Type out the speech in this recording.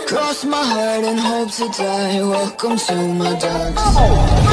Cross my heart and hope to die. Welcome to my dark side.